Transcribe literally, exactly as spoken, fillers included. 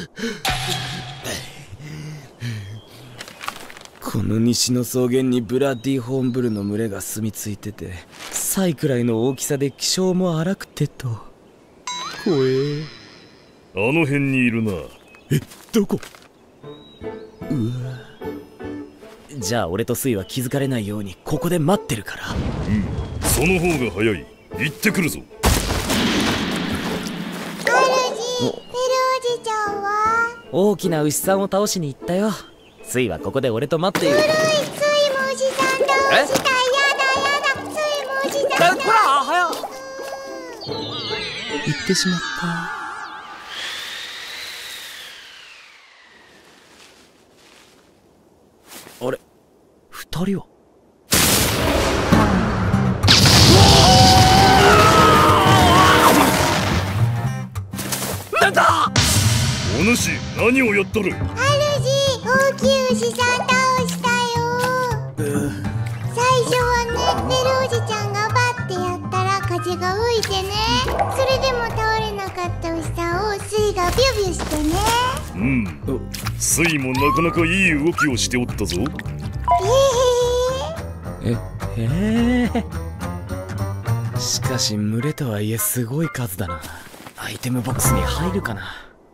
この西の草原にブラッディホーンブルの群れが住み着いてて、サイくらいの大きさで気性も荒くてと。怖え。 あの辺にいるな。 え、どこ？うわ。じゃあ俺とスイは気づかれないようにここで待ってるから。 うん、その方が早い。行ってくるぞ。 主、ペルおじちゃんは？ 大きな牛さんを倒しに行ったよ。スイはここで俺と待っている。 古いスイムジさんどうした？やだやだ、スイムジさんだ。 ほら、早っ。行ってしまった。あれ、二人は？なんだ！ お主、何をやっとる？ 主、大きい牛さん倒したよ。最初はね、ペルおじちゃんがバッてやったら風が吹いてね、それでも倒れなかった牛さんをスイがビュビュしてね。 うん、スイもなかなかいい動きをしておったぞ。 えへえ。しかし群れとはいえすごい数だな。アイテムボックスに入るかな。